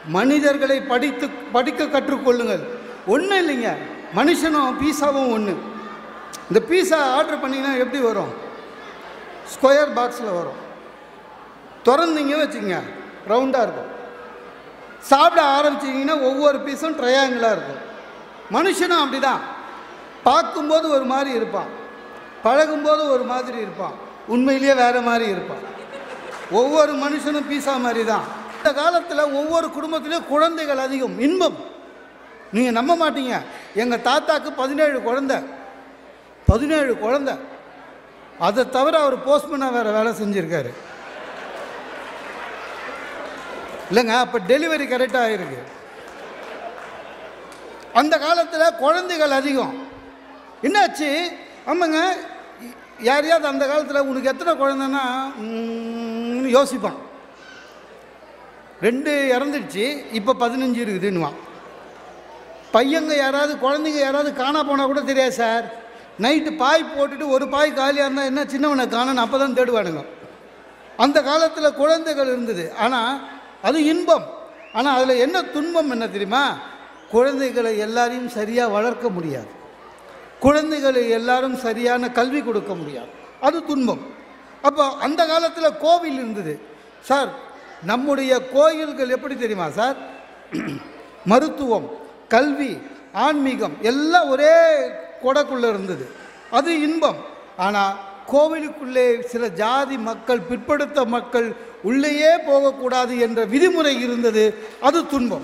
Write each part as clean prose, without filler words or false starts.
மனிதர்களை படிக்க கற்றுக்கொள்ளுங்கள். ஒன்றும் இல்லைங்க, மனுஷனும் பீஸாவும் ஒன்று. இந்த பீஸா ஆர்டர் பண்ணிங்கன்னா எப்படி வரும்? ஸ்கொயர் பாக்ஸில் வரும். திறந்தீங்க வச்சுக்கோங்க, ரவுண்டாக இருக்கும். சாப்பிட ஆரம்பிச்சிங்கன்னா ஒவ்வொரு பீஸும் ட்ரையாங்கிளாக இருக்கும். மனுஷனும் அப்படி தான். பார்க்கும்போது ஒரு மாதிரி இருப்பான், பழகும்போது ஒரு மாதிரி இருப்பான், உண்மையிலேயே வேறு மாதிரி இருப்பான். ஒவ்வொரு மனுஷனும் பீஸா மாதிரி தான். இந்த காலத்தில் ஒவ்வொரு குடும்பத்திலையும் குழந்தைகள் அதிகம். இன்பம் நீங்கள் நம்ப மாட்டீங்க. எங்கள் தாத்தாக்கு 17 குழந்தை. 17 குழந்தை. அதை தவிர அவர் போஸ்ட்மேனாக வேறு வேலை செஞ்சுருக்காரு. இல்லைங்க, அப்போ டெலிவரி கரெக்டாக இருக்கு. அந்த காலத்தில் குழந்தைகள் அதிகம். என்னாச்சு? ஆமாங்க, யாரையாவது அந்த காலத்தில் உனக்கு எத்தனை குழந்தைன்னா யோசிப்பான். 2 இறந்துடுச்சு, இப்போ 15 இருக்குதுன்னுவான். பையங்க யாராவது குழந்தைங்க யாராவது காணா போனால் கூட தெரியாது சார். நைட்டு பாய் போட்டுட்டு ஒரு பாய் காலியாக இருந்தால் என்ன சின்னவனை காணணும், அப்போ தான் தேடுவானுங்க. அந்த காலத்தில் குழந்தைகள் இருந்தது. ஆனால் அது இன்பம். ஆனால் அதில் என்ன துன்பம் என்ன தெரியுமா? குழந்தைகளை எல்லாரையும் சரியாக வளர்க்க முடியாது. குழந்தைகளை எல்லாரும் சரியான கல்வி கொடுக்க முடியாது. அது துன்பம். அப்போ அந்த காலத்தில் கோவில் இருந்தது சார். நம்முடைய கோயில்கள் எப்படி தெரியுமா சார்? மருத்துவம், கல்வி, ஆன்மீகம் எல்லாம் ஒரே கொடைக்குள்ளே இருந்தது. அது இன்பம். ஆனால் கோவிலுக்குள்ளே சில ஜாதி மக்கள், பிற்படுத்த மக்கள் உள்ளேயே போகக்கூடாது என்ற விதிமுறை இருந்தது. அது துன்பம்.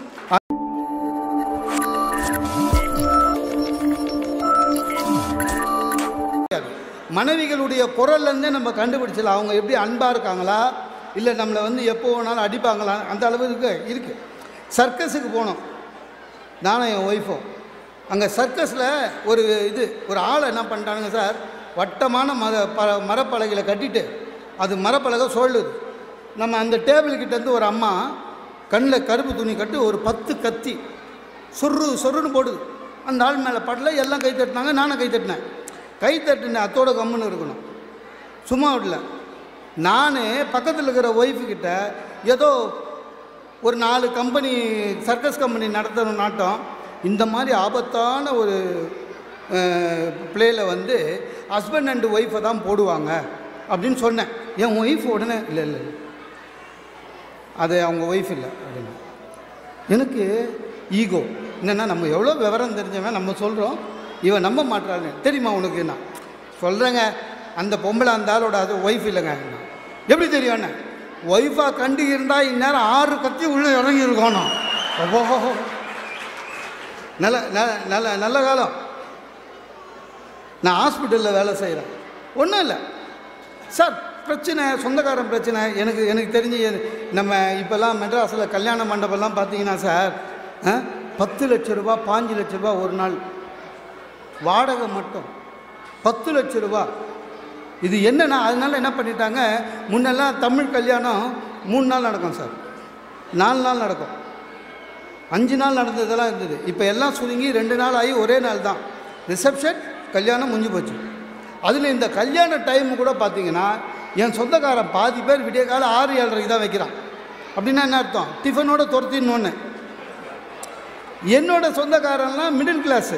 மனைவிகளுடைய குரல்லேருந்தே நம்ம கண்டுபிடிச்சலாம் அவங்க எப்படி அன்பாக இருக்காங்களா, இல்லை நம்மளை எப்போ வேணாலும் அடிப்பாங்களா, அந்த அளவுக்கு இருக்குது. சர்க்கஸுக்கு போனோம் நானும் என் ஒய்ஃபும். அங்கே சர்க்கஸில் ஒரு ஆளை என்ன பண்ணிட்டானுங்க சார், வட்டமான மரப்பலகையில் கட்டிட்டு அது மரப்பலகை சொல்லுது. நம்ம அந்த டேபிள்கிட்டேருந்து ஒரு அம்மா கண்ணில் கருப்பு துணி கட்டி ஒரு 10 கத்தி சொருன்னு போடுது. அந்த ஆள் மேலே படல. எல்லாம் கை தட்டினாங்க, நானும் கை தட்டினேன். கை தட்டினேன், அத்தோட கம்முன்னு இருக்கணும், சும்மா விடல. நான் பக்கத்தில் இருக்கிற ஒய்ஃபுக்கிட்ட ஏதோ ஒரு 4 கம்பெனி, சர்க்கஸ் கம்பெனி நடத்தணும் நாட்டம், இந்த மாதிரி ஆபத்தான ஒரு பிளேயில் ஹஸ்பண்ட் அண்ட் ஒய்ஃபை தான் போடுவாங்க அப்படின்னு சொன்னேன். என் ஒய்ஃப் உடனே இல்லை அது அவங்க ஒய்ஃப் இல்லை அப்படின்னு. எனக்கு ஈகோ என்னென்னா, நம்ம எவ்வளோ விவரம் தெரிஞ்சவன் நம்ம சொல்கிறோம், இவன் நம்ப மாட்டாங்க. தெரியுமா உனக்கு? நான் சொல்கிறேங்க, அந்த பொம்பளை அந்த ஆளோட அது ஒய்ஃப் இல்லைங்க. எப்படி தெரியும்? என்ன ஒய்ஃபாக கண்டு இருந்தால் இந்நேரம் 6 கத்தி உள்ளே இறங்கியிருக்கணும். ஓஹோ, நல்ல நல்ல நல்ல காலம். நான் ஹாஸ்பிட்டலில் வேலை செய்கிறேன். ஒன்றும் இல்லை சார், பிரச்சனை சொந்தக்காரன் பிரச்சனை. எனக்கு தெரிஞ்சு நம்ம இப்போல்லாம் மெட்ராஸில் கல்யாண மண்டபம்லாம் பார்த்தீங்கன்னா சார் 10 லட்ச ரூபா 5 லட்ச ரூபா ஒரு நாள் வாடகை மட்டும் 10 லட்ச ரூபா. இது என்னென்னா, அதனால என்ன பண்ணிட்டாங்க, முன்னெல்லாம் தமிழ் கல்யாணம் 3 நாள் நடக்கும் சார், 4 நாள் நடக்கும், 5 நாள் நடந்ததெல்லாம் இருந்தது. இப்போ எல்லாம் சுருங்கி 2 நாள் ஆகி ஒரே நாள் தான் ரிசப்ஷன், கல்யாணம் முடிஞ்சு போச்சு. அதில் இந்த கல்யாண டைமு கூட பார்த்தீங்கன்னா என் சொந்தக்காரன் பாதி பேர் விடிய காலம் 6-7:30 தான் வைக்கிறான். அப்படின்னா என்ன அர்த்தம்? டிஃபனோட துரத்தின்னு. என்னோட சொந்தக்காரன்லாம் மிடில் கிளாஸு.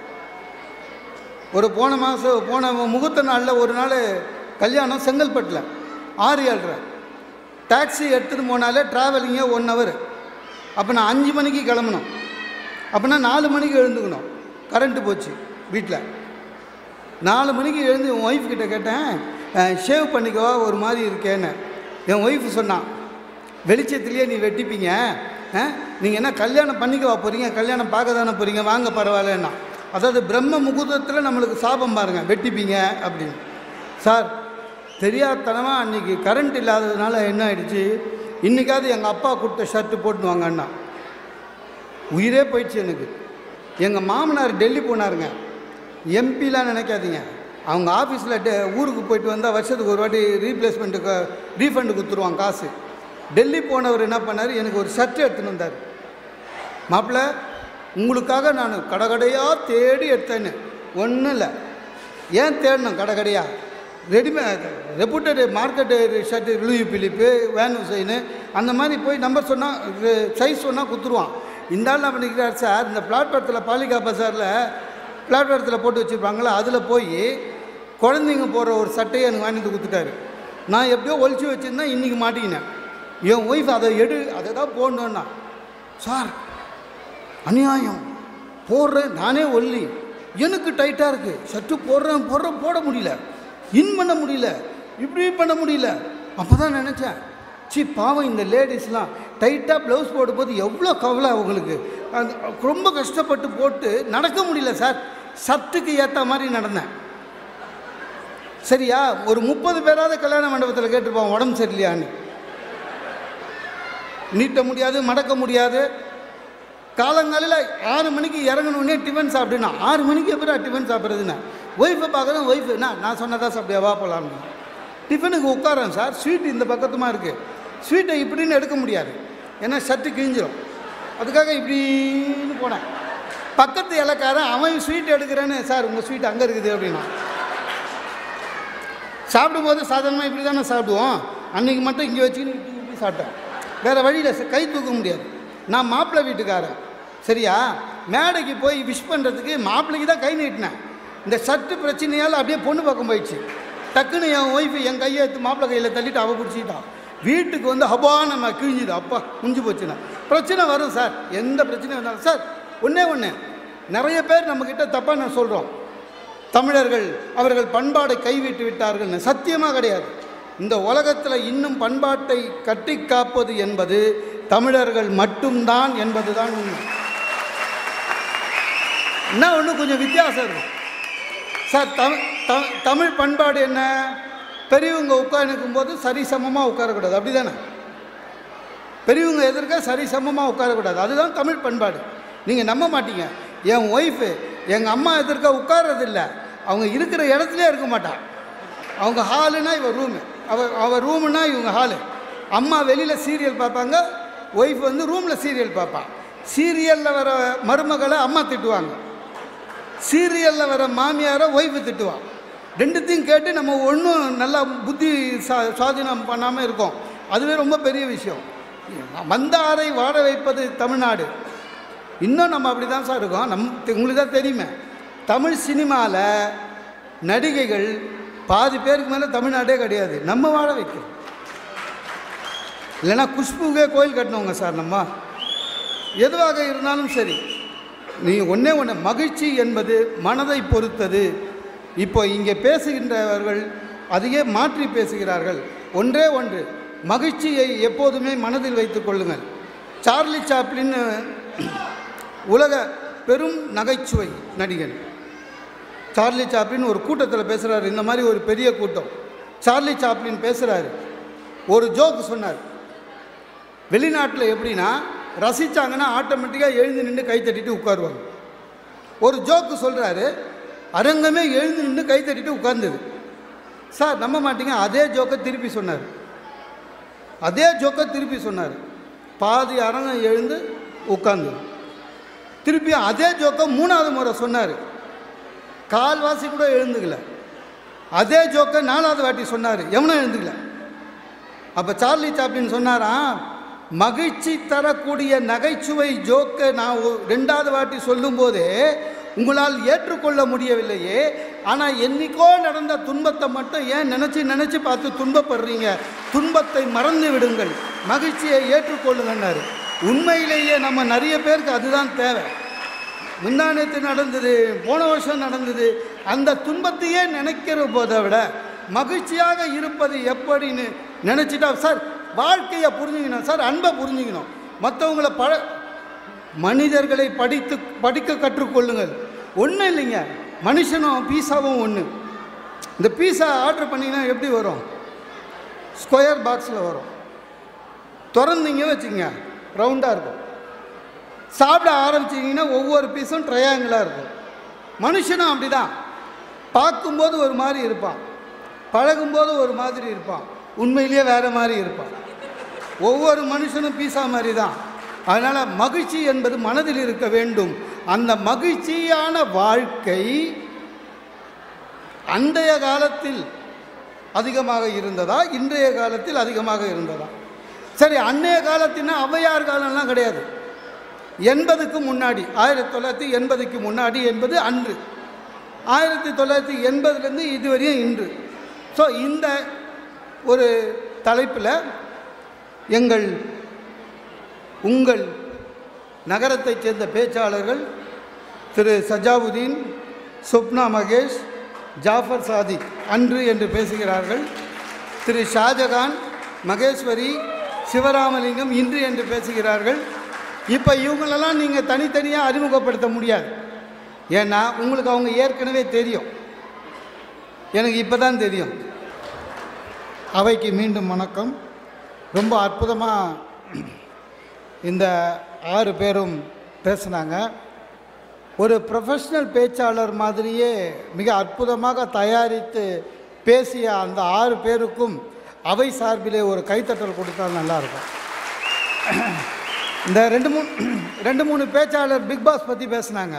போன முகூர்த்த நாளில் ஒரு நாள் கல்யாணம் செங்கல்பட்டில் 6-7:30. டாக்ஸி எடுத்துகிட்டு போனாலே ட்ராவலிங்கே 1 ஹவர். அப்போ நான் 5 மணிக்கு கிளம்பணும். அப்போனா 4 மணிக்கு எழுந்துக்கணும். கரண்ட்டு போச்சு வீட்டில். 4 மணிக்கு எழுந்து என் ஒய்ஃப் கிட்ட கேட்டேன், ஷேவ் பண்ணிக்கவா ஒரு மாதிரி இருக்கேன்னு. என் ஒய்ஃப் சொன்னான், வெளிச்சத்துலேயே நீ வெட்டிப்பீங்க, நீங்கள் என்ன கல்யாணம் பண்ணிக்கவா போகிறீங்க, கல்யாணம் பார்க்க தானே போகிறீங்க, வாங்க பரவாயில்லன்னா. அதாவது பிரம்ம முகூர்த்தத்தில் நம்மளுக்கு சாபம் பாருங்கள், வெட்டிப்பீங்க அப்படின்னு. சார் தெரியாதனமாக அன்றைக்கி கரண்ட் இல்லாததுனால என்ன ஆகிடுச்சு, இன்றைக்காவது எங்கள் அப்பா கொடுத்த ஷர்ட்டு போட்டுன்னு வாங்கண்ணா. உயிரே போயிடுச்சு எனக்கு. எங்கள் மாமனார் டெல்லி போனாருங்க. எம்பிலாம் நினைக்காதீங்க, அவங்க ஆஃபீஸில் ஊருக்கு போயிட்டு வந்தால் வருஷத்துக்கு ஒரு வாட்டி ரீஃபண்டு கொடுத்துருவாங்க காசு. டெல்லி போனவர் என்ன பண்ணார், எனக்கு ஒரு ஷர்ட்டு எடுத்துன்னு வந்தார். மாப்பிள்ளை உங்களுக்காக நான் கடையாக தேடி எடுத்தேன்னு. ஒன்றும் இல்லை, ஏன் தேடணும் கடையாக, reputed market shirt Louis Philippe, Van Heusen அந்த மாதிரி போய் நம்பர் சொன்னால் சைஸ் சொன்னால் குத்துருவான். இந்த ஆள் என்ன பண்ணிக்கிறார் சார், இந்த பிளாட்ஃபாரத்தில் பாலிகா பஜாரில் பிளாட்ஃபாரத்தில் போட்டு வச்சுருப்பாங்களா, அதில் போய் குழந்தைங்க போடுற ஒரு சட்டையை எனக்கு வாங்கிட்டு கொடுத்துட்டாரு. நான் எப்படியோ ஒழிச்சு வச்சுருந்தேன், இன்றைக்கி மாட்டிக்கினேன். என் ஒய்ஃப் அதை அதை தான் போடணுன்னா, சார் அநியாயம் போடுறேன், நானே ஒல்லி, எனக்கு டைட்டாக இருக்குது, ஷர்ட்டு போடுறேன் போட முடியல, பண்ண முடியல, இப்படி பண்ண முடியல. அப்போ தான் நினச்சேன், பாவம் இந்த லேடிஸ்லாம் டைட்டாக ப்ளவுஸ் போடும்போது எவ்வளோ கவலை அவங்களுக்கு, ரொம்ப கஷ்டப்பட்டு போட்டு நடக்க முடியல சார். ஷர்ட்டுக்கு ஏற்ற மாதிரி நடந்தேன். சரியா, ஒரு 30 பேராவது கல்யாண மண்டபத்தில் கேட்டுருப்பான் உடம்பு சரியில்லையான்னு. நீட்ட முடியாது, மடக்க முடியாது. காலங்காலையில் 6 மணிக்கு இறங்கணுன்னே டிஃபன் சாப்பிடுனா, 6 மணிக்கு எப்படா டிஃபன் சாப்பிட்றதுன்னு ஒய்ஃபை பார்க்குறேன். ஒய்ஃபு நான் சொன்னதா சாப்பிட்டியா, வா போகலான்னு. டிஃபனுக்கு உட்காரேன் சார், ஸ்வீட் இந்த பக்கத்துமா இருக்குது. ஸ்வீட்டை இப்படின்னு எடுக்க முடியாது, ஏன்னா ஷர்ட்டு கிழிஞ்சிடும். அதுக்காக இப்படின்னு போனேன். பக்கத்து இலக்காரன் அவன் ஸ்வீட் எடுக்கிறேன்னு, சார் உங்கள் ஸ்வீட் அங்கே இருக்குது அப்படின்னா. சாப்பிடும்போது சாதாரணமாக இப்படி தானே சாப்பிடுவோம். அன்றைக்கி மட்டும் இங்கே வச்சுக்கின்னு இப்படி சாப்பிட்டேன். வேறு வழியில் கை தூக்க முடியாது. நான் மாப்பிள்ளை வீட்டுக்காரன், சரியா, மேடைக்கு போய் விஷ் பண்ணுறதுக்கு மாப்பிள்ளைக்கு தான் கை நீட்டினேன். இந்த ஷர்ட்டு பிரச்சனையால் அப்படியே பொண்ணு பக்கம் போயிடுச்சு. டக்குன்னு என் ஒய்ஃபு என் கையை எடுத்து மாப்பிள்ளை கையில் தள்ளிட்டு அவள் பிடிச்சிக்கிட்டான். வீட்டுக்கு வந்து ஹபான்னு நான் கிழிஞ்சுது. அப்பா முடிஞ்சு போச்சுன்னா பிரச்சனை வரும் சார், எந்த பிரச்சனையும் வந்தாலும். சார் ஒன்று நிறைய பேர் நம்மக்கிட்ட தப்பாக நான் சொல்கிறோம், தமிழர்கள் அவர்கள் பண்பாடை கைவிட்டு விட்டார்கள்னு. சத்தியமாக கிடையாது. இந்த உலகத்தில் இன்னும் பண்பாட்டை கட்டி காப்பது என்பது தமிழர்கள் மட்டும்தான் என்பது தான் உண்மை. என்ன ஒன்று கொஞ்சம் வித்தியாசம் இருக்கும் சார். தமிழ் பண்பாடு என்ன, பெரியவங்க உட்காந்துக்கும் போது சரிசமமாக உட்காரக்கூடாது, அப்படி தானே? பெரியவங்க எதிர்க்க சரிசமமாக உட்காரக்கூடாது, அதுதான் தமிழ் பண்பாடு. நீங்கள் நம்ப மாட்டீங்க, என் ஒய்ஃபு எங்கள் அம்மா எதிர்க்க உட்கார்றதில்லை, அவங்க இருக்கிற இடத்துலே இருக்க மாட்டாள். அவங்க ஹாலுனா இவன் ரூமு, அவள் ரூமுனா இவங்க ஹாலு. அம்மா வெளியில் சீரியல் பார்ப்பாங்க, ஒய்ஃப் வந்து ரூமில் சீரியல் பார்ப்பாள். சீரியலில் வர மருமகளை அம்மா திட்டுவாங்க, சீரியலில் வர மாமியாரை ஒய்ஃபு திட்டுவான். ரெண்டுத்தையும் கேட்டு நம்ம ஒன்றும் நல்லா புத்தி சுவாதீனம் பண்ணாமல் இருக்கோம். அதுவே ரொம்ப பெரிய விஷயம். வந்தாரை வாழ வைப்பது தமிழ்நாடு. இன்னும் நம்ம அப்படி தான் சார் இருக்கோம். உங்களுக்கு தான் தெரியுமே, தமிழ் சினிமாவில் நடிகைகள் பாதி பேருக்கு மேலே தமிழ்நாடே கிடையாது. நம்ம வாழ வைக்கிறோம். இல்லைன்னா குஷ்புக்கே கோயில் கட்டினவங்க சார் நம்ம. எதுவாக இருந்தாலும் சரி, நீங்கள் ஒன்று மகிழ்ச்சி என்பது மனதை பொறுத்தது. இப்போ இங்கே பேசுகின்றவர்கள் அதையே மாற்றி பேசுகிறார்கள். ஒன்றே ஒன்று, மகிழ்ச்சியை எப்போதுமே மனதில் வைத்துக் கொள்ளுங்கள். சார்லி சாப்ளின் உலக பெரும் நகைச்சுவை நடிகன். சார்லி சாப்ளின் ஒரு கூட்டத்தில் பேசுகிறார், இந்த மாதிரி ஒரு பெரிய கூட்டம். சார்லி சாப்ளின் பேசுகிறாரு, ஒரு ஜோக்கு சொன்னார். வெளிநாட்டில் எப்படின்னா ரசித்தாங்கன்னா ஆட்டோமேட்டிக்காக எழுந்து நின்று கை தட்டிட்டு உட்காருவாங்க. ஒரு ஜோக்கு சொல்கிறாரு, அரங்கமே எழுந்து நின்று கை தட்டிட்டு உட்கார்ந்தது. சார் நம்ப மாட்டீங்க, அதே ஜோக்கை திருப்பி சொன்னார். அதே ஜோக்கை திருப்பி சொன்னார். பாதி அரங்கம் எழுந்து உட்கார்ந்தது. திருப்பி அதே ஜோக்கை 3வது முறை சொன்னார். கால்வாசி கூட எழுந்துக்கல. அதே ஜோக்கை 4வது வாட்டி சொன்னார், எவனும் எழுந்துக்கல. அப்போ சார்லி சாப்ளின் சொன்னாராம், மகிழ்ச்சி தரக்கூடிய நகைச்சுவை ஜோக்கை நான் 2வது வாட்டி சொல்லும்போதே உங்களால் ஏற்றுக்கொள்ள முடியவில்லையே, ஆனால் என்னைக்கோ நடந்த துன்பத்தை மட்டும் ஏன் நினச்சி பார்த்து துன்பப்படுறீங்க? துன்பத்தை மறந்து விடுங்கள், மகிழ்ச்சியை ஏற்றுக்கொள்ளுங்கன்னாரு. உண்மையிலேயே நம்ம நிறைய பேருக்கு அதுதான் தேவை. முந்தானத்து நடந்தது, போன வருஷம் நடந்தது, அந்த துன்பத்தையே நினைக்கிற போதை விட மகிழ்ச்சியாக இருப்பது எப்படின்னு நினச்சிட்டா சார் வாழ்க்கையை புரிஞ்சுக்கணும் சார், அன்பை புரிஞ்சுக்கணும். மற்றவங்களை மனிதர்களை படிக்க கற்றுக்கொள்ளுங்கள். ஒன்றும் இல்லைங்க, மனுஷனும் பீஸாவும் ஒன்று. இந்த பீஸா ஆர்டர் பண்ணிங்கன்னா எப்படி வரும்? ஸ்கொயர் பாக்ஸில் வரும். திறந்தீங்க வச்சுக்கோங்க, ரவுண்டாக இருக்கும். சாப்பிட ஆரம்பிச்சிங்கன்னா ஒவ்வொரு பீஸும் ட்ரையாங்கிளாக இருக்கும். மனுஷனும் அப்படி தான், பார்க்கும்போது ஒரு மாதிரி இருப்பான், பழகும்போது ஒரு மாதிரி இருப்பான், உண்மையிலேயே வேறு மாதிரி இருப்பான். ஒவ்வொரு மனுஷனும் பீஸா மாதிரி தான். அதனால் மகிழ்ச்சி என்பது மனதில் இருக்க வேண்டும். அந்த மகிழ்ச்சியான வாழ்க்கை அன்றைய காலத்தில் அதிகமாக இருந்ததா, இன்றைய காலத்தில் அதிகமாக இருந்ததா? சரி, அன்றைய காலத்தினா ஔவையார் காலம்லாம் கிடையாது. 80க்கு முன்னாடி, 1980க்கு முன்னாடி என்பது அன்று, 1980லேருந்து இதுவரையும் இன்று. ஸோ இந்த ஒரு தலைப்பில் உங்கள் நகரத்தைச் சேர்ந்த பேச்சாளர்கள் திரு சஜாவுதீன், சுப்னா மகேஷ், ஜாஃபர் சாதிக் அன்று என்று பேசுகிறார்கள். திரு ஷாஜகான், மகேஸ்வரி, சிவராமலிங்கம் இன்று என்று பேசுகிறார்கள். இப்போ இவங்களெல்லாம் நீங்கள் தனித்தனியாக அறிமுகப்படுத்த முடியாது. ஏன்னா உங்களுக்கு அவங்க ஏற்கனவே தெரியும், எனக்கு இப்போ தான் தெரியும். அவைக்கு மீண்டும் வணக்கம். ரொம்ப அற்புதமாக இந்த 6 பேரும் பேசுனாங்க. ஒரு ப்ரொஃபஷ்னல் பேச்சாளர் மாதிரியே மிக அற்புதமாக தயாரித்து பேசிய அந்த 6 பேருக்கும் அவை சார்பிலே ஒரு கைத்தட்டல் கொடுத்தால் நல்லாயிருக்கும். இந்த 2-3 பேச்சாளர் பிக் பாஸ் பற்றி பேசினாங்க.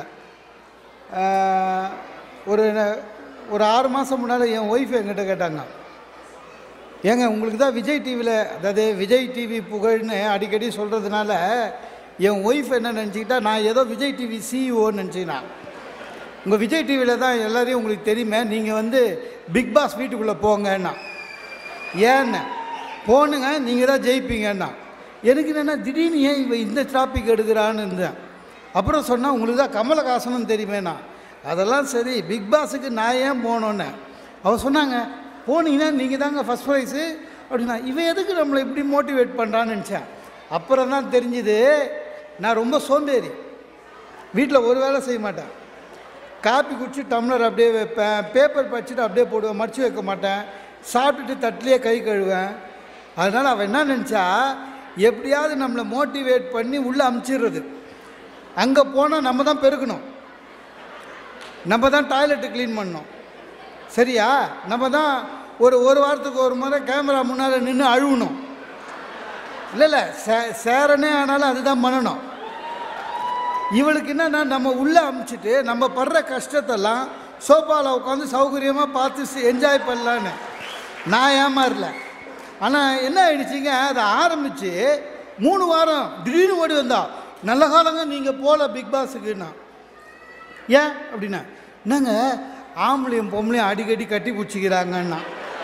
ஒரு 6 மாதம் முன்னால் என் ஒய்ஃப் என்கிட்ட கேட்டாங்க, ஏங்க உங்களுக்கு தான் விஜய் டிவியில், அதாவது விஜய் டிவி புகழ்னு அடிக்கடி சொல்கிறதுனால என் ஒய்ஃப் என்ன நினச்சிக்கிட்டா, நான் ஏதோ விஜய் டிவி சிஇஓன்னு நினச்சிக்கினா. உங்கள் விஜய் டிவியில் தான் எல்லோரையும் உங்களுக்கு தெரியுமே, நீங்கள் பிக் பாஸ் வீட்டுக்குள்ளே போங்கன்னா. ஏன்னு போனுங்க, நீங்கள் தான் ஜெயிப்பீங்கன்னா. எனக்கு என்னென்னா திடீர்னு ஏன் இவன் இந்த டாபிக் எடுக்கிறான்னு இருந்தேன். அப்புறம் சொன்னால் உங்களுக்கு தான் கமலஹாசனும் தெரியுமேண்ணா. அதெல்லாம் சரி, பிக் பாஸுக்கு நான் ஏன் போனோன்னு அவன் சொன்னாங்க. போனீங்கன்னா நீங்கள் தாங்க ஃபஸ்ட் ப்ரைஸு அப்படின்னா. இவன் எதுக்கு நம்மளை இப்படி மோட்டிவேட் பண்ணுறான்னு நினச்சேன். அப்புறம் தான் தெரிஞ்சுது, நான் ரொம்ப சோம்பேறி, வீட்டில் ஒரு வேலை செய்ய மாட்டேன். காப்பி குடிச்சு டம்ளர் அப்படியே வைப்பேன், பேப்பர் படிச்சுட்டு அப்படியே போடுவேன், மடித்து வைக்க மாட்டேன், சாப்பிட்டுட்டு தட்டிலே கை கழுவேன். அதனால் அவன் என்ன நினச்சா, எப்படியாவது நம்மளை மோட்டிவேட் பண்ணி உள்ளே அமுச்சிடுறது. அங்கே போனால் நம்ம தான் பெருக்கணும், நம்ம தான் டாய்லெட்டு க்ளீன் பண்ணணும், சரியா? நம்ம தான் ஒரு வாரத்துக்கு ஒரு முறை கேமரா முன்னால் நின்று அழுவணும். இல்லை சேரனே ஆனாலும் அதுதான் பண்ணணும். இவளுக்கு என்னன்னா, நம்ம உள்ளே அமுச்சிட்டு நம்ம படுற கஷ்டத்தெல்லாம் சோஃபாவில் உட்காந்து சௌகரியமாக பார்த்து என்ஜாய் பண்ணலான்னு. நான் ஏமாறல. ஆனால் என்ன ஆயிடுச்சிங்க, அதை ஆரம்பித்து 3 வாரம் திடீர்னு ஓடி வந்தா, நல்ல காலங்க நீங்கள் போகல பிக் பாஸுக்குன்னா. ஏன் அப்படின்னா, என்னங்க ஆம்பளையும் பொம்பளையும் அடிக்கடி கட்டி பிடிச்சிக்கிறாங்கன்னா.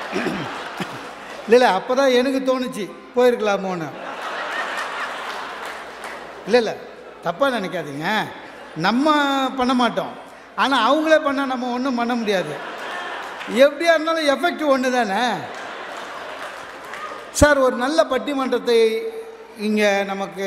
இல்லை அப்போ தான் எனக்கு தோணுச்சு போயிருக்கலாமோன்னு. இல்லை தப்பாக நினைக்காதீங்க, நம்ம பண்ண மாட்டோம், ஆனால் அவங்களே பண்ணால் நம்ம ஒன்றும் பண்ண முடியாது. எப்படியா இருந்தாலும் எஃபெக்ட் ஒன்று தானே சார். ஒரு நல்ல பட்டிமன்றத்தை இங்கே நமக்கு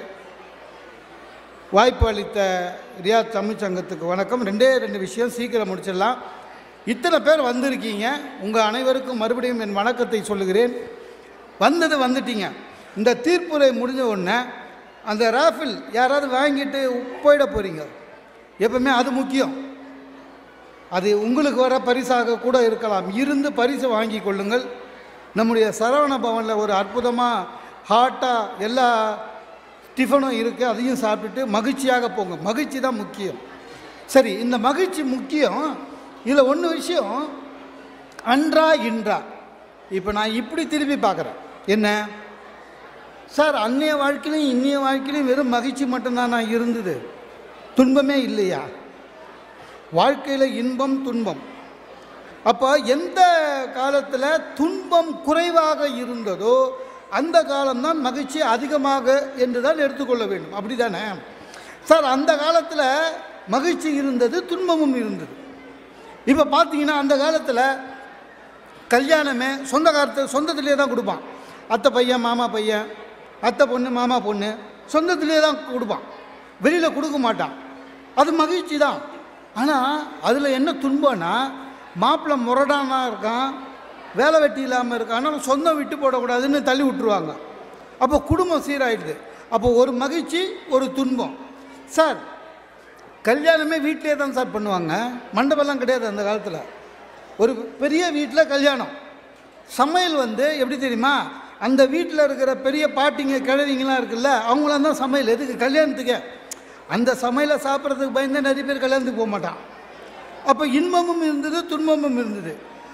வாய்ப்பு அளித்த ரியாத் தமிழ்ச்சங்கத்துக்கு வணக்கம். 2 விஷயம் சீக்கிரம் முடிச்சிடலாம். இத்தனை பேர் வந்திருக்கீங்க, உங்கள் அனைவருக்கும் மறுபடியும் என் வணக்கத்தை சொல்லுகிறேன். வந்துட்டீங்க. இந்த தீர்ப்புரை முடிஞ்ச உடனே அந்த ராஃபில் யாராவது வாங்கிட்டு போயிட போகிறீங்க. எப்பவுமே அது முக்கியம். அது உங்களுக்கு வர பரிசாக கூட இருக்கலாம். இருந்து பரிசை வாங்கி கொள்ளுங்கள். நம்முடைய சரவண பவனில் ஒரு அற்புதமாக ஹாட்டாக எல்லா டிஃபனும் இருக்குது, அதையும் சாப்பிட்டுட்டு மகிழ்ச்சியாக போங்க. மகிழ்ச்சி தான் முக்கியம். சரி, இந்த மகிழ்ச்சி முக்கியம். இதில் ஒன்று விஷயம், அன்றா இன்றா. இப்போ நான் இப்படி திரும்பி பார்க்குறேன். என்ன சார், அன்னைய வாழ்க்கையிலையும் இன்னைய வாழ்க்கையிலையும் வெறும் மகிழ்ச்சி மட்டும்தான் நான் இருந்தது, துன்பமே இல்லையா? வாழ்க்கையில் இன்பம் துன்பம். அப்போ எந்த காலத்தில் துன்பம் குறைவாக இருந்ததோ அந்த காலம்தான் மகிழ்ச்சி அதிகமாக என்று தான் எடுத்துக்கொள்ள வேண்டும். அப்படி தானே சார்? அந்த காலத்தில் மகிழ்ச்சி இருந்தது, துன்பமும் இருந்தது. இப்போ பார்த்தீங்கன்னா அந்த காலத்தில் கல்யாணமே சொந்தத்திலே தான் கொடுப்பான். அத்தை பையன் மாமா பையன், அத்தை பொண்ணு மாமா பொண்ணு, சொந்தத்திலே தான் கொடுப்பான், வெளியில் கொடுக்க மாட்டான். அது மகிழ்ச்சி தான். ஆனால் அதில் என்ன துன்பம்னா, மாப்பிள்ளை முரடானா இருக்கான், வேலை வெட்டி இல்லாமல் இருக்கான், ஆனால் சொந்தம் விட்டு போடக்கூடாதுன்னு தள்ளி விட்டுருவாங்க. அப்போ குடும்பம் சீராயிடுது. அப்போ ஒரு மகிழ்ச்சி ஒரு துன்பம். சார், கல்யாணமே வீட்டிலே தான் சார் பண்ணுவாங்க, மண்டபம்லாம் கிடையாது அந்த காலத்தில். ஒரு பெரிய வீட்டில் கல்யாணம், சமையல் எப்படி தெரியுமா, அந்த வீட்டில் இருக்கிற பெரிய பாட்டிங்க கிழவிங்களாம் இருக்குல்ல, அவங்களாம் தான் சமையல். எதுக்கு? கல்யாணத்துக்கு. அந்த சமையலை சாப்பிட்றதுக்கு பயந்து நிறைய பேர் கல்யாணத்துக்கு போக மாட்டான். அப்போ இன்பமும் இருந்தது, துன்பமும் இருந்தது.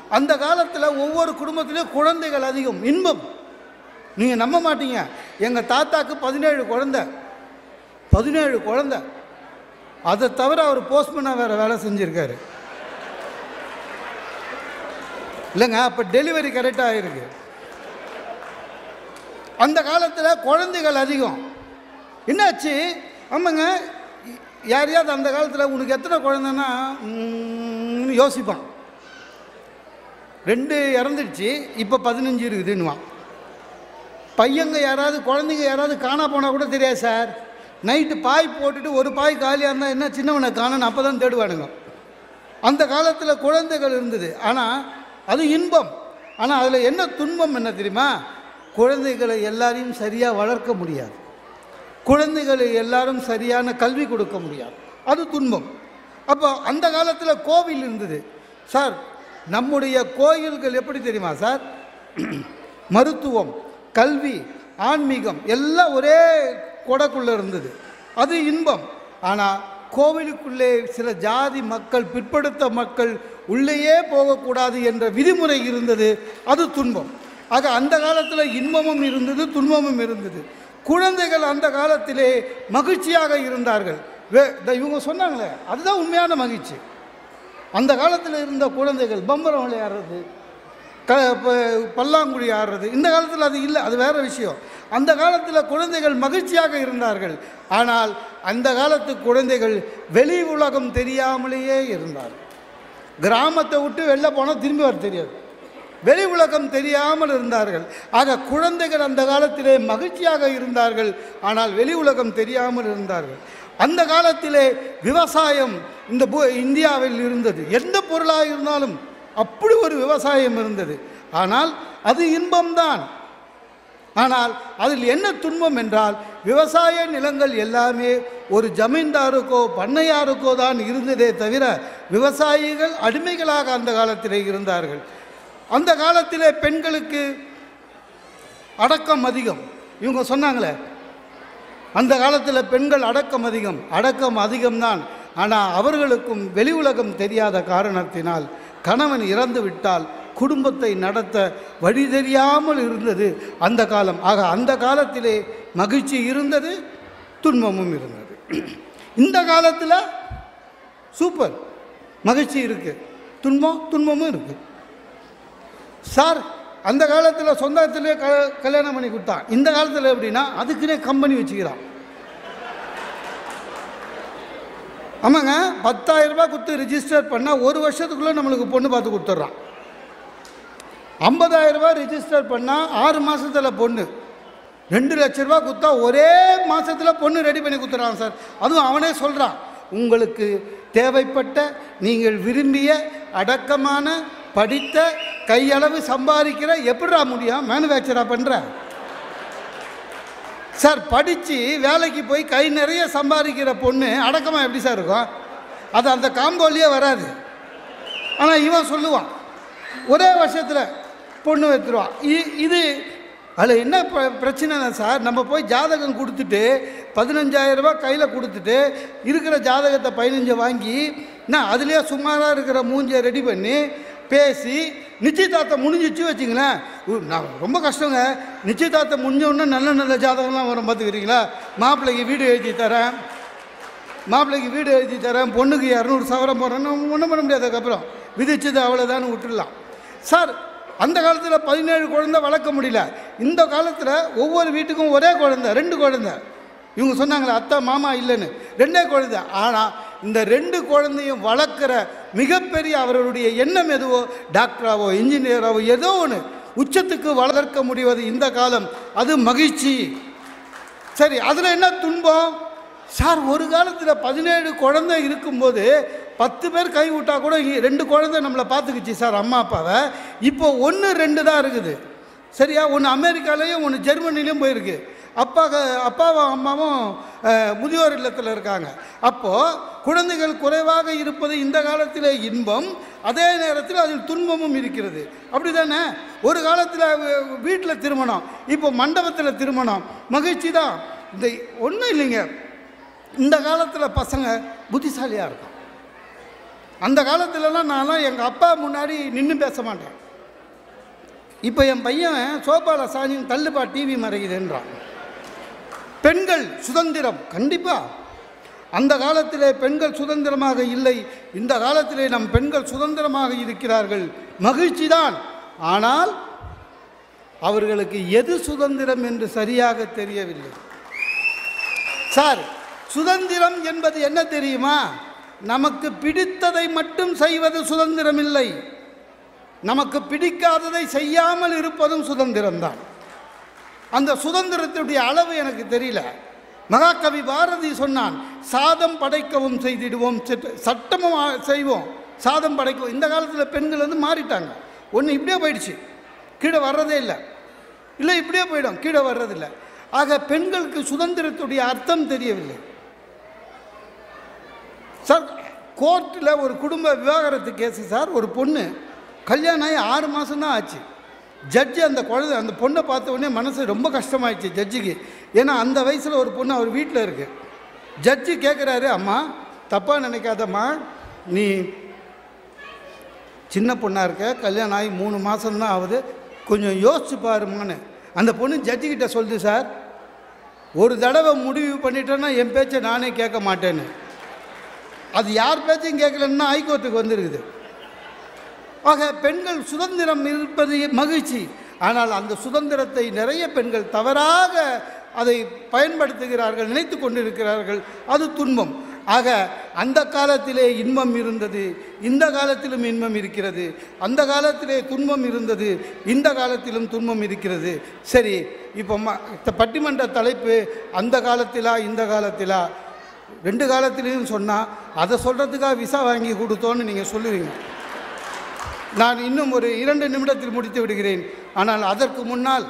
அந்த காலத்தில் ஒவ்வொரு குடும்பத்திலையும் குழந்தைகள் அதிகம், இன்பம். நீங்கள் நம்ப மாட்டீங்க, எங்கள் தாத்தாக்கு 17 குழந்தை. 17 குழந்தை. அதை தவிர அவர் போஸ்ட்மேனாக வேறு வேலை செஞ்சுருக்காரு. இல்லைங்க, அப்போ டெலிவரி கரெக்டாக ஆகிருக்கு. அந்த காலத்தில் குழந்தைகள் அதிகம். என்னாச்சு? ஆமாங்க, யாரையாவது அந்த காலத்தில் உனக்கு எத்தனை குழந்தைன்னா யோசிப்பான். 2 இறந்துடுச்சு, இப்போ 15 இருக்குதுன்னுவான். பையங்க யாராவது குழந்தைங்க யாராவது காணா போனால் கூட தெரியாது சார். நைட்டு பாய் போட்டுட்டு ஒரு பாய் காலியாக இருந்தால் என்ன சின்னவனை காணணும், அப்போ தான் தேடுவானுங்க. அந்த காலத்தில் குழந்தைகள் இருந்தது. ஆனால் அது இன்பம். ஆனால் அதில் என்ன துன்பம் என்ன தெரியுமா? குழந்தைகளை எல்லாரையும் சரியாக வளர்க்க முடியாது, குழந்தைகளை எல்லாரும் சரியான கல்வி கொடுக்க முடியாது, அது துன்பம். அப்போ அந்த காலத்தில் கோவில் இருந்தது சார். நம்முடைய கோயில்கள் எப்படி தெரியுமா சார்? மருத்துவம், கல்வி, ஆன்மீகம் எல்லாம் ஒரே கொடைக்குள்ளே இருந்தது, அது இன்பம். ஆனால் கோவிலுக்குள்ளே சில ஜாதி மக்கள், பிற்படுத்த மக்கள் உள்ளேயே போகக்கூடாது என்ற விதிமுறை இருந்தது, அது துன்பம். ஆக அந்த காலத்தில் இன்பமும் இருந்தது, துன்பமும் இருந்தது. குழந்தைகள் அந்த காலத்திலே மகிழ்ச்சியாக இருந்தார்கள். இவங்க சொன்னாங்களே, அதுதான் உண்மையான மகிழ்ச்சி. அந்த காலத்தில் இருந்த குழந்தைகள் பம்பரம் விளையாடுறது, பல்லாங்குழி ஆடுறது. இந்த காலத்தில் அது இல்லை, அது வேறு விஷயம். அந்த காலத்தில் குழந்தைகள் மகிழ்ச்சியாக இருந்தார்கள். ஆனால் அந்த காலத்து குழந்தைகள் வெளி உலகம் தெரியாமலேயே இருந்தார்கள். கிராமத்தை விட்டு வெளில போனால் திரும்பி வர தெரியாது, வெளி உலகம் தெரியாமல் இருந்தார்கள். ஆக குழந்தைகள் அந்த காலத்திலே மகிழ்ச்சியாக இருந்தார்கள், ஆனால் வெளி உலகம் தெரியாமல் இருந்தார்கள். அந்த காலத்திலே விவசாயம் இந்த இந்தியாவில் இருந்தது. எந்த பொருளாக இருந்தாலும் அப்படி ஒரு விவசாயம் இருந்தது. ஆனால் அது இன்பம்தான். ஆனால் அதில் என்ன துன்பம் என்றால், விவசாய நிலங்கள் எல்லாமே ஒரு ஜமீன்தாருக்கோ பண்ணையாருக்கோ தான் இருந்ததே தவிர விவசாயிகள் அடிமைகளாக அந்த காலத்திலே இருந்தார்கள். அந்த காலத்திலே பெண்களுக்கு அடக்கம் அதிகம். இவங்க சொன்னாங்களே, அந்த காலத்தில் பெண்கள் அடக்கம் அதிகம்தான். ஆனால் அவர்களுக்கும் வெளி உலகம் தெரியாத காரணத்தினால் கணவன் இறந்து விட்டால் குடும்பத்தை நடத்த வழி தெரியாமல் இருந்தது அந்த காலம். ஆக அந்த காலத்திலே மகிழ்ச்சி இருந்தது, துன்பமும் இருந்தது. இந்த காலத்தில் சூப்பர், மகிழ்ச்சி இருக்குது, துன்பமும் இருக்குது சார். அந்த காலத்தில் சொந்தத்திலே கல்யாணம் பண்ணி கொடுத்தான். இந்த காலத்தில் எப்படின்னா அதுக்குன்னே கம்பெனி வச்சுக்கிறான். ஆமாங்க, 10,000 ரூபாய் கொடுத்து ரிஜிஸ்டர் பண்ணால் 1 வருஷத்துக்குள்ளே நம்மளுக்கு பொண்ணு பார்த்து கொடுத்துட்றான். 50,000 ரூபாய் ரிஜிஸ்டர் பண்ணால் 6 மாதத்தில் பொண்ணு. 2 லட்ச ரூபா கொடுத்தா ஒரே மாதத்தில் பொண்ணு ரெடி பண்ணி கொடுத்துட்றான் சார். அதுவும் அவனே சொல்கிறான், உங்களுக்கு தேவைப்பட்ட நீங்கள் விரும்பிய அடக்கமான படித்த கையளவு சம்பாதிக்கிற. எப்படிடா முடியும்? மேனுஃபேக்சராக பண்ணுற சார். படித்து வேலைக்கு போய் கை நிறைய சம்பாதிக்கிற பொண்ணு அடக்கமாக எப்படி சார் இருக்கும்? அது அந்த காம்போலியே வராது. ஆனால் இவன் சொல்லுவான் ஒரே வருஷத்தில் பொண்ணு வைத்துருவான். இது அதில் என்ன பிரச்சனைனா சார், நம்ம போய் ஜாதகம் கொடுத்துட்டு 15,000 ரூபாய் கையில் கொடுத்துட்டு இருக்கிற ஜாதகத்தை 15 வாங்கி நான் அதுலேயே சுமாராக இருக்கிற மூஞ்சியை ரெடி பண்ணி பேசி நிச்சயதார்த்தம் முடிஞ்சிச்சு வச்சுங்களேன். நான் ரொம்ப கஷ்டங்க. நிச்சயதார்த்தம் முடிஞ்சோடனே நல்ல ஜாதகம்லாம் வரும் பார்த்துக்கிறீங்களா? மாப்பிள்ளைக்கு வீடு எழுதி தரேன், பொண்ணுக்கு 200 சவரம் போடுறேன்னு ஒன்றும் பண்ண முடியாது. அதுக்கப்புறம் விதிச்சது அவ்வளோதான்னு விட்டுடலாம் சார். அந்த காலத்தில் 17 குழந்தை வளர்க்க முடியல. இந்த காலத்தில் ஒவ்வொரு வீட்டுக்கும் ஒரே குழந்தை, 2 குழந்தை. இவங்க சொன்னாங்களே அத்தா மாமா இல்லைன்னு, 2 குழந்தை. ஆனால் இந்த 2 குழந்தையும் வளர்க்குற மிகப்பெரிய அவர்களுடைய எண்ணம் எதுவோ, டாக்டராவோ இன்ஜினியராவோ ஏதோ ஒன்று உச்சத்துக்கு வளர்க்க முடிவது இந்த காலம், அது மகிழ்ச்சி. சரி, அதில் என்ன துன்பம் சார்? ஒரு காலத்தில் 17 குழந்தை இருக்கும்போது 10 பேர் கை விட்டால் கூட 2 குழந்தை நம்மளை பார்த்துக்குச்சு சார், அம்மா அப்பாவை. இப்போ 1 2 தான் இருக்குது. சரியா? ஒன்று அமெரிக்காலேயும் ஒன்று ஜெர்மனிலையும் போயிருக்கு. அப்பாவும் அம்மாவும் முதியோர் இல்லத்தில் இருக்காங்க. அப்போது குழந்தைகள் குறைவாக இருப்பது இந்த காலத்தில் இன்பம், அதே நேரத்தில் அதில் துன்பமும் இருக்கிறது. அப்படி தானே? ஒரு காலத்தில் வீட்டில் திருமணம், இப்போ மண்டபத்தில் திருமணம், மகிழ்ச்சி தான். இந்த ஒன்றும் இல்லைங்க. இந்த காலத்தில் பசங்க புத்திசாலியாக இருக்கும். அந்த காலத்துலலாம் நான்லாம் எங்கள் அப்பா முன்னாடி நின்று பேச மாட்டேன். இப்போ என் பையன் சோபால சாஞ்சின்னு தள்ளுப்பா டிவி மறைக்குதுன்றான். பெண்கள் சுதந்திரம் கண்டிப்பாக. அந்த காலத்திலே பெண்கள் சுதந்திரமாக இல்லை, இந்த காலத்திலே நம் பெண்கள் சுதந்திரமாக இருக்கிறார்கள், மகிழ்ச்சி தான். ஆனால் அவர்களுக்கு எது சுதந்திரம் என்று சரியாக தெரியவில்லை. சார், சுதந்திரம் என்பது என்ன தெரியுமா? நமக்கு பிடித்ததை மட்டும் செய்வது சுதந்திரம் இல்லை, நமக்கு பிடிக்காததை செய்யாமல் இருப்பதும் சுதந்திரம்தான். அந்த சுதந்திரத்துடைய அளவு எனக்கு தெரியல. மகாகவி பாரதி சொன்னான், சாதம் படைக்கவும் செய்திடுவோம், சட்டமும் செய்வோம், சாதம் படைக்கவும். இந்த காலத்தில் பெண்கள் வந்து மாறிட்டாங்க. ஒன்று இப்படியே போயிடுச்சு, கீழே வர்றதே இல்லை, இல்லை இப்படியே போயிடும், கீழே வர்றதில்லை. ஆக பெண்களுக்கு சுதந்திரத்துடைய அர்த்தம் தெரியவில்லை. சார், கோர்ட்டில் ஒரு குடும்ப விவாகரத்து கேஸு சார். ஒரு பொண்ணு கல்யாணம் ஆகி 6 மாதம்தான் ஆச்சு. ஜட்ஜி அந்த பொண்ணை பார்த்த உடனே மனசு ரொம்ப கஷ்டமாயிடுச்சு ஜட்ஜிக்கு. ஏன்னா அந்த வயசில் ஒரு பொண்ணு அவர் வீட்டில் இருக்குது. ஜட்ஜி கேட்குறாரு, அம்மா தப்பாக நினைக்காதம்மா, நீ சின்ன பொண்ணாக இருக்க, கல்யாணம் ஆகி 3 மாதம்தான் ஆகுது, கொஞ்சம் யோசிச்சு பாருமான்னு. அந்த பொண்ணு ஜட்ஜிக்கிட்ட சொல்லுது, சார் ஒரு தடவை முடிவு பண்ணிட்டேன்னா என் பேச்சை நானே கேட்க மாட்டேன்னு. அது யார் பேச்சையும் கேட்கலன்னா ஹைகோர்ட்டுக்கு வந்துருக்குது. ஆக பெண்கள் சுதந்திரம் இருப்பது மகிழ்ச்சி. ஆனால் அந்த சுதந்திரத்தை நிறைய பெண்கள் தவறாக அதை பயன்படுத்துகிறார்கள், நினைத்து கொண்டிருக்கிறார்கள், அது துன்பம். ஆக அந்த காலத்திலே இன்பம் இருந்தது, இந்த காலத்திலும் இன்பம் இருக்கிறது. அந்த காலத்திலே துன்பம் இருந்தது, இந்த காலத்திலும் துன்பம் இருக்கிறது. சரி, இப்போ பட்டிமன்ற தலைப்பு அந்த காலத்திலா இந்த காலத்திலா, 2 காலத்திலையும் சொன்னால் அதை சொல்கிறதுக்காக விசா வாங்கி கொடுத்தோன்னு நீங்கள் சொல்லுவீங்க. நான் இன்னும் ஒரு 2 நிமிடத்தில் முடித்து விடுகிறேன். ஆனால் அதற்கு முன்னால்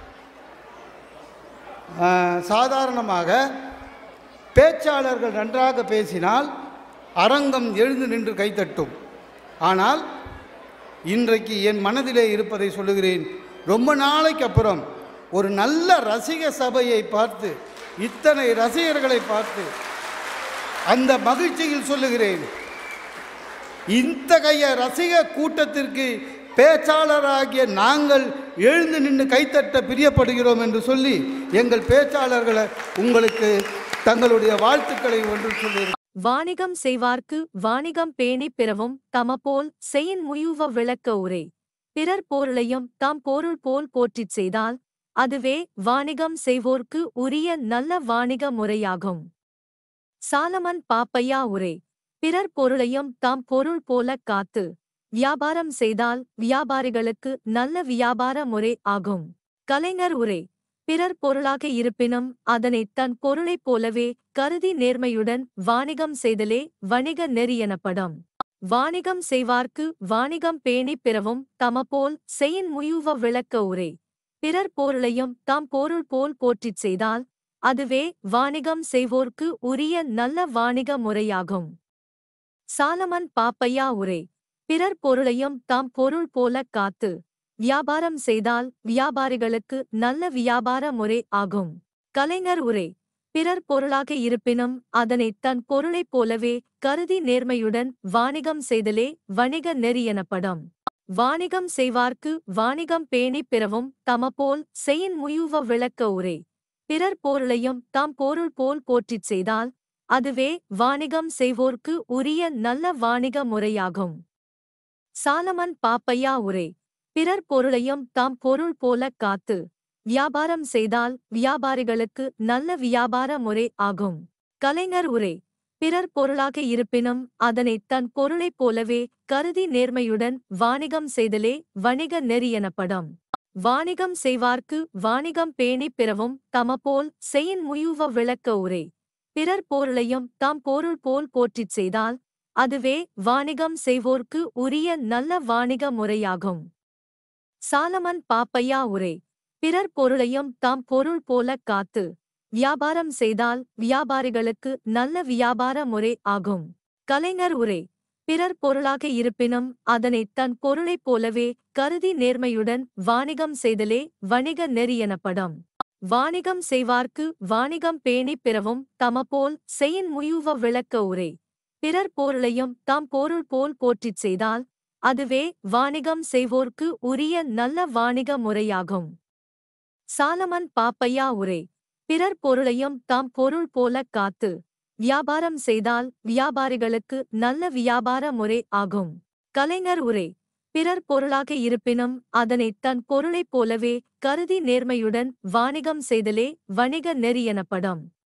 சாதாரணமாக பேச்சாளர்கள் நன்றாக பேசினால் அரங்கம் எழுந்து நின்று கைத்தட்டும். ஆனால் இன்றைக்கு என் மனதிலே இருப்பதை சொல்லுகிறேன். ரொம்ப நாளைக்கு அப்புறம் ஒரு நல்ல ரசிக சபையை பார்த்து, இத்தனை ரசிகர்களை பார்த்து அந்த மகிழ்ச்சியில் சொல்லுகிறேன், இத்தகைய ரசிக கூட்டத்திற்கு பேச்சாளராகிய நாங்கள் எழுந்து நின்று கைத்தட்ட பிரியப்படுகிறோம் என்று சொல்லி எங்கள் பேச்சாளர்களை உங்களுக்கு தங்களுடைய வாழ்த்துக்களை ஒன்று சொல்லி. வாணிகம் செய்வார்க்கு வாணிகம் பேணி பிறவும் தமபோல் செய்யின் முயுவ விளக்க உரை. பிறர் பொருளையும் தாம் பொருள் போல் போற்றிச் செய்தால் அதுவே வாணிகம் செய்வோர்க்கு உரிய நல்ல வாணிக முறையாகும். சாலமன் பாப்பையா உரை. பிறர் பொருளையும் தாம் பொருள் போல காத்து வியாபாரம் செய்தால் வியாபாரிகளுக்கு நல்ல வியாபார முறை ஆகும். கலைஞர் உரை. பிறர் பொருளாக இருப்பினும் அதனை தன் பொருளைப் போலவே கருதி நேர்மையுடன் வாணிகம் செய்தலே வணிக நெறி எனப்படும். வாணிகம் செய்வார்க்கு வாணிகம் பேணி பிறவும் தமபோல் செய்யின் முயுவ விளக்க உரை. பிறர் பொருளையும் தாம் பொருள் போல் போற்றிச் செய்தால் அதுவே வாணிகம் செய்வோர்க்கு உரிய நல்ல வாணிக முறையாகும். சாலமன் பாப்பையா உரை. பிறர் பொருளையும் தாம் பொருள் போல காத்து வியாபாரம் செய்தால் வியாபாரிகளுக்கு நல்ல வியாபார முறை ஆகும். கலைஞர் உரை. பிறர் பொருளாக இருப்பினும் அதனை தன் பொருளைப் போலவே கருதி நேர்மையுடன் வாணிகம் செய்தலே வணிக நெறி எனப்படும். வாணிகம் செய்வார்க்கு வாணிகம் பேணி பிறவும் தமபோல் செய்யின் முயுவ விளக்க உரை. பிறர் பொருளையும் தாம் பொருள் போல் போற்றிச் செய்தால் அதுவே வாணிகம் செய்வோர்க்கு உரிய நல்ல வாணிக முறையாகும். சாலமன் பாப்பையா உரை. பிறர் பொருளையும் தாம் பொருள் போல காத்து வியாபாரம் செய்தால் வியாபாரிகளுக்கு நல்ல வியாபார முறை ஆகும். கலைஞர் உரை. பிறர் பொருளாக இருப்பினும் அதனை தன் பொருளைப் போலவே கருதி நேர்மையுடன் வாணிகம் செய்தலே வணிக நெறி எனப்படும். வாணிகம் செய்வார்க்கு வாணிகம் பேணி பிறவும் தமபோல் செய்யின் முயுவ விளக்க உரை. பிறர் பொருளையும் தாம் பொருள் போல் போற்றிச் செய்தால் அதுவே வாணிகம் செய்வோர்க்கு உரிய நல்ல வாணிக முறையாகும். சாலமன் பாப்பையா உரை. பிறர் பொருளையும் தாம் பொருள் போல காத்து வியாபாரம் செய்தால் வியாபாரிகளுக்கு நல்ல வியாபார முறை ஆகும். கலைஞர் உரை. பிறர் பொருளாக இருப்பினும் அதனை தன் பொருளைப் போலவே கருதி நேர்மையுடன் வாணிகம் செய்தலே வணிக நெறி எனப்படும். வாணிகம் செய்வார்க்கு வாணிகம் பேணி பிறவும் தமபோல் செய்யின் முயுவ விளக்க உரை. பிறர் பொருளையும் தாம் பொருள் போல் போற்றிச் செய்தால் அதுவே வாணிகம் செய்வோர்க்கு உரிய நல்ல வாணிக முறையாகும். சாலமன் பாப்பையா உரை: பிறர் பொருளையும் தாம் பொருள் போலக் காத்து வியாபாரம் செய்தால் வியாபாரிகளுக்கு நல்ல வியாபார முறை ஆகும். கலைஞர் உரை: பிறர் பொருளாக இருப்பினும் அதனைத் தன் பொருளைப் போலவே கருதி நேர்மையுடன் வாணிகம் செய்தலே வணிக நெறி எனப்படும்.